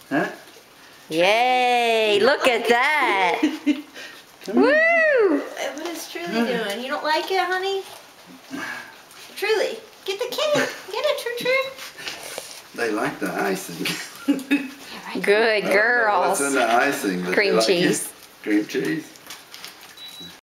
Huh? Yay! Look at that! Woo! What is Truly doing? You don't like it, honey? Truly, get the cake. Get it, True. They like the icing. Good girls. What's in the icing? Cream cheese. Cream cheese.